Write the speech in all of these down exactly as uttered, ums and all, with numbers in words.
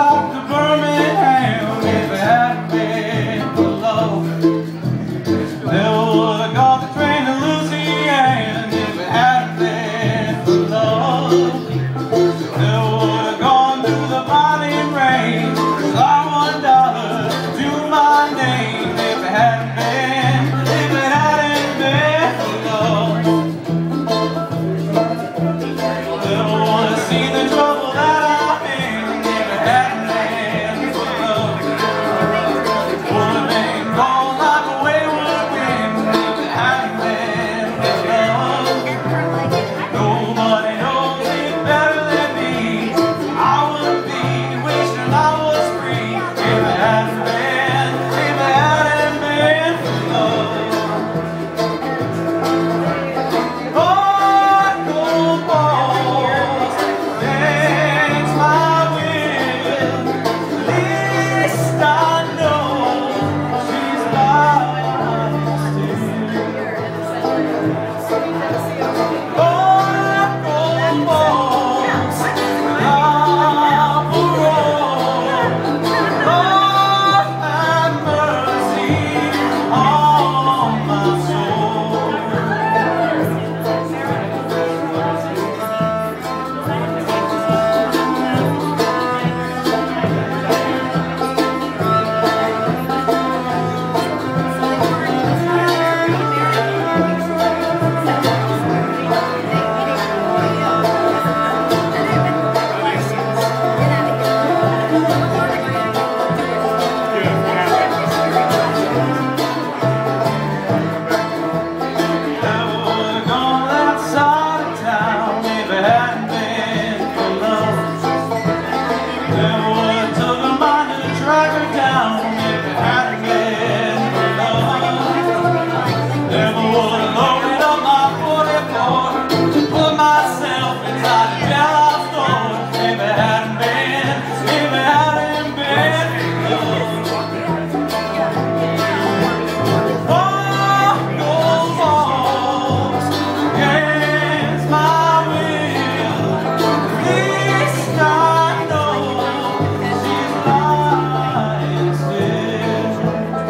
hitchhiked to Birmingham if it hadn't been for love. Never would have got the train to Louisiana if it hadn't been for love. Never would have gone through the violent rain, cause I one dollar to my name if it hadn't been, if it hadn't been for love. Never would have seen the trouble that I'm in if it hadn't been for love. Would have been gone like a wayward wind if it hadn't been for love. Nobody knows it better than me. I would be wishing I was free if it hadn't been, if it hadn't been for love. Oh, gold balls against my will. At least I know she's alive still. Oh, gold balls without parole. Lord, have mercy on my soul. Never would have gone that side of town if it hadn't been for love. Never would have took a mind to track her down if it hadn't been for love. Never would have loaded up my forty-four to put myself inside a jailhouse door if it hadn't been, if it hadn't been for love. Oh, gold balls against my will. At least I know she's lying still.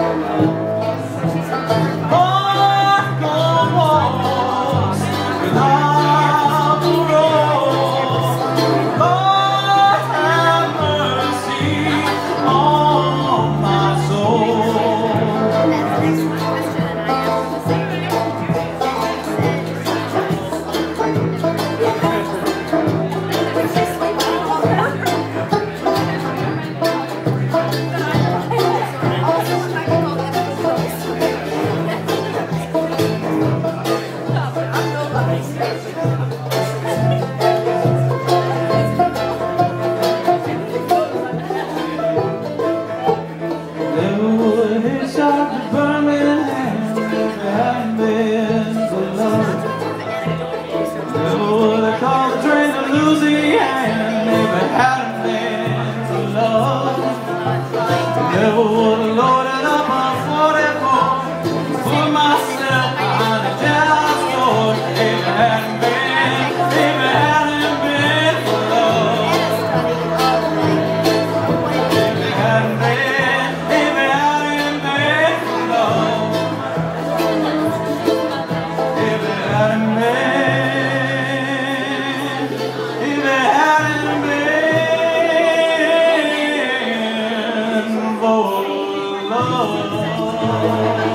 Oh, gold balls without parole. Lord, have mercy on my soul. Never would have hitchhiked to Birmingham if it hadn't been for love. Never would have called the train to Louisiana if it hadn't been for love. Never would have loaded up my forty-four, put myself behind a jailhouse door if it hadn't been, if it hadn't been for love. If it hadn't been, if it hadn't been for love. If it hadn't been, if it hadn't been for love.